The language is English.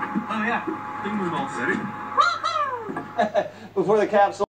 Oh yeah, thing was all set. Before the capsule.